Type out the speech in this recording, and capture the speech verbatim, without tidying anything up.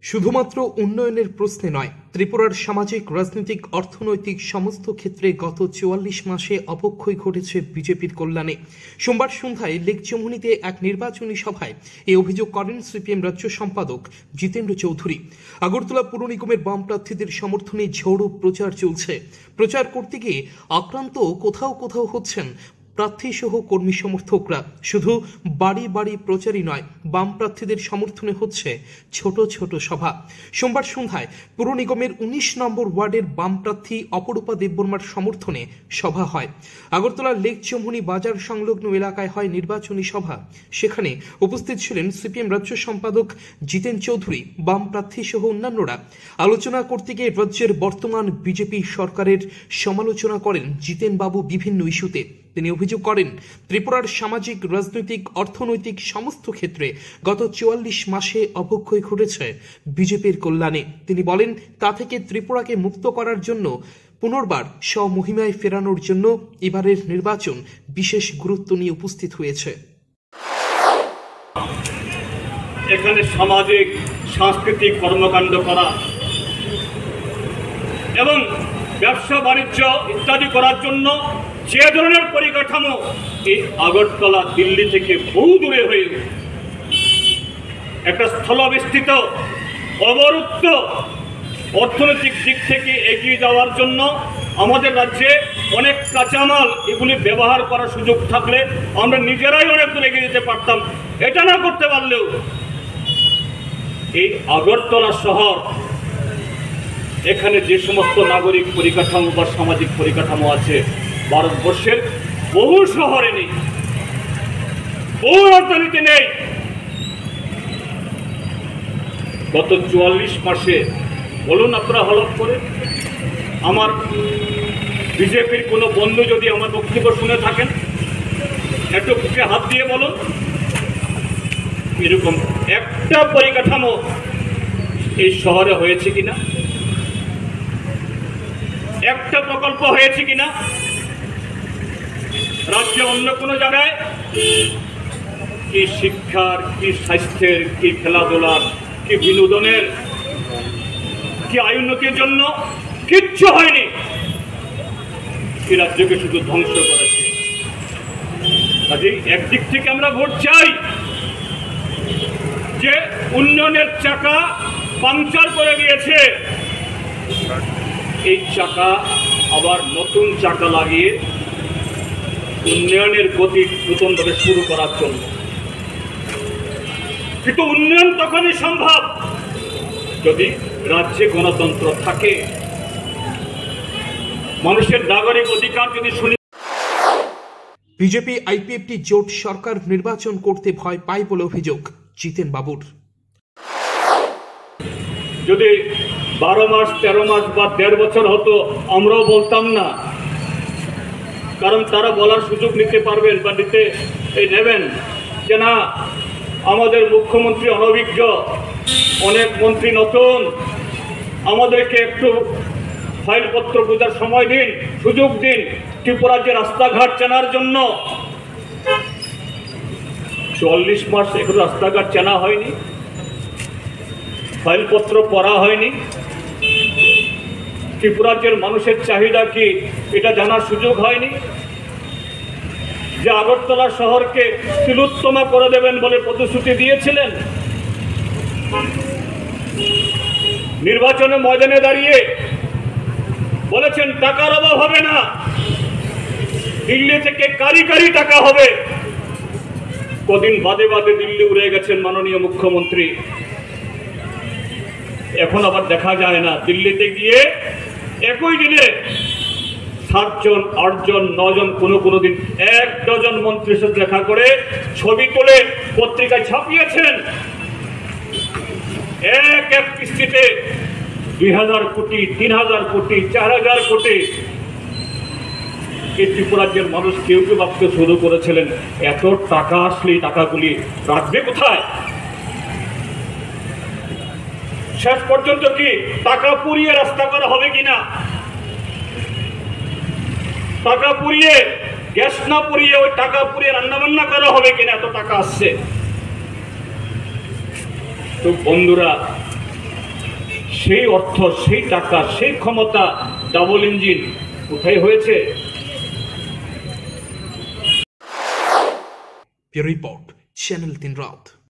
শুধুমাত্র উন্নয়নের প্রশ্নে নয়, ত্রিপুরার সামাজিক, রাজনৈতিক, অর্থনৈতিক সমস্ত ক্ষেত্রে গত চুয়াল্লিশ মাসে অবক্ষয় ঘটেছে বিজেপির কল্যাণে। সোমবার সন্ধ্যায় লেকচমুনিতে এক নির্বাচনী সভায় এই অভিযোগ করেন সিপিএম রাজ্য সম্পাদক জিতেন্দ্র চৌধুরী। আগরতলা পুর নিগমের বাম প্রার্থীদের সমর্থনে ঝোড়ো প্রচার চলছে। প্রচার করতে গিয়ে আক্রান্ত কোথাও কোথাও হচ্ছেন প্রার্থী সহ কর্মী সমর্থকরা। শুধু বাড়ি বাড়ি প্রচারই নয়, বাম প্রার্থীদের সমর্থনে হচ্ছে ছোট ছোট সভা। সোমবার সন্ধ্যায় পুর নিগমের উনিশ নম্বর ওয়ার্ডের বাম প্রার্থী অপরূপা দেববর্মার সমর্থনে সভা হয়। আগরতলার লেকচমুনি বাজার সংলগ্ন এলাকায় হয় নির্বাচনী সভা। সেখানে উপস্থিত ছিলেন সিপিএম রাজ্য সম্পাদক জিতেন চৌধুরী, বাম প্রার্থী সহ অন্যান্যরা। আলোচনা করতে গিয়ে রাজ্যের বর্তমান বিজেপি সরকারের সমালোচনা করেন জিতেন বাবু বিভিন্ন ইস্যুতে। তিনি অভিযোগ করেন, ত্রিপুরার সামাজিক, রাজনৈতিক, অর্থনৈতিক সমস্ত ক্ষেত্রে গত চুয়াল্লিশ মাসে অবক্ষয় ঘটেছে বিজেপির কল্যাণে। তিনি বলেন, তা থেকে ত্রিপুরাকে মুক্ত করার জন্য, পুনর্বার স্বমহিমায় ফেরানোর জন্য এবারের নির্বাচন বিশেষ গুরুত্ব নিয়ে উপস্থিত হয়েছে। এখানে সামাজিক, সাংস্কৃতিক কর্মকাণ্ড করা এবং ব্যবসা বাণিজ্য ইত্যাদি করার জন্য যে ধরনের পরিকাঠামো এই আগরতলা দিল্লি থেকে বহু দূরে হয়ে একটা স্থলবেষ্টিত অবরুদ্ধ অর্থনৈতিক দিক থেকে এগিয়ে যাওয়ার জন্য আমাদের রাজ্যে অনেক কাঁচামাল এগুলি ব্যবহার করার সুযোগ থাকলে আমরা নিজেরাই অনেক দূর এগিয়ে যেতে পারতাম। এটা না করতে পারলেও এই আগরতলা শহর, এখানে যে সমস্ত নাগরিক পরিকাঠামো বা সামাজিক পরিকাঠামো আছে ভারতবর্ষের বহু শহরে নেই, বহু রাজধানীতে নেই। গত চুয়াল্লিশ মাসে বলুন আপনারা হলফ করে, আমার বিজেপির কোনো বন্ধু যদি আমার বক্তব্য শুনে থাকেন একটু বুকে হাত দিয়ে বলুন, এরকম একটা পরিকাঠামো এই শহরে হয়েছে কিনা, একটা প্রকল্প হয়েছে কিনা রাজ্যে অন্য কোনো জায়গায়, কি শিক্ষার, কি স্বাস্থ্যের, কি খেলাধুলার, কি বিনোদনের, কি আয়োন্নতির জন্য কিচ্ছু হয়নি। এই রাজ্যকে শুধু ধ্বংস করেছে। কাজেই একদিক থেকে আমরা ভোট চাই যে উন্নয়নের চাকা পাংচার করে দিয়েছে, এই চাকা আবার নতুন চাকা লাগিয়ে উন্নয়নের গতি নতুনভাবে শুরু করার জন্য। কিন্তু উন্নয়ন তখনই সম্ভব যদি রাজ্যে গণতন্ত্র থাকে, মানুষের নাগরিক অধিকার যদি শুনি। বিজেপি আইপিএফটি জোট সরকার নির্বাচন করতে ভয় পায় বলে অভিযোগ জিতেন বাবুর। যদি বারো মাস তেরো মাস বা দেড় বছর হতো আমরাও বলতাম না, কারণ তারা বলার সুযোগ নিতে পারবেন বা নিতে নেবেন যে না, আমাদের মুখ্যমন্ত্রী অনভিজ্ঞ, অনেক মন্ত্রী নতুন, আমাদেরকে একটু ফাইলপত্র বোঝার সময় দিন, সুযোগ দিন, ত্রিপুরার যে রাস্তাঘাট চেনার জন্য। চল্লিশ মাস এখন রাস্তাঘাট চেনা হয়নি, ফাইলপত্র পড়া হয়নি, ত্রিপুরাজ্যের মানুষের চাহিদা কি এটা জানার সুযোগ হয়নি। যে আগরতলা শহরকে তিলোত্তমা করে দেবেন বলে প্রতিশ্রুতি দিয়েছিলেন, নির্বাচনে ময়দানে দাঁড়িয়ে বলেছেন টাকার অভাব হবে না, দিল্লি থেকে কারি কারি টাকা হবে। কদিন বাদে বাদে দিল্লি উড়ে গেছেন মাননীয় মুখ্যমন্ত্রী, এখন আবার দেখা যায় না। দিল্লিতে গিয়ে একই দিনে সাতজন, আটজন, নজন, কোনো কোনো দিন এক ডজন মন্ত্রীর সাথে দেখা করে ছবি তুলে পত্রিকায় ছাপিয়েছেন। এক এক কিস্তিতে দুই হাজার কোটি, তিন হাজার কোটি, চার হাজার কোটি। এই ত্রিপুরাজ্যের মানুষ কেউ কেউ ভাবতে শুরু করেছিলেন এত টাকা আসলে টাকাগুলি রাখবে কোথায়। শেষ পর্যন্ত কি টাকা পুড়িয়ে রাস্তা করা হবে কিনা, টাকা পুড়িয়ে, গ্যাস না পুড়িয়ে ওই টাকা পুড়িয়ে রান্না বান্না করা হবে কিনা, এত টাকা আসছে। তো বন্ধুরা, সেই অর্থ, সেই টাকা, সেই ক্ষমতা, ডাবল ইঞ্জিন কোথায় হয়েছে? রিপোর্ট চ্যানেল তিন রাত।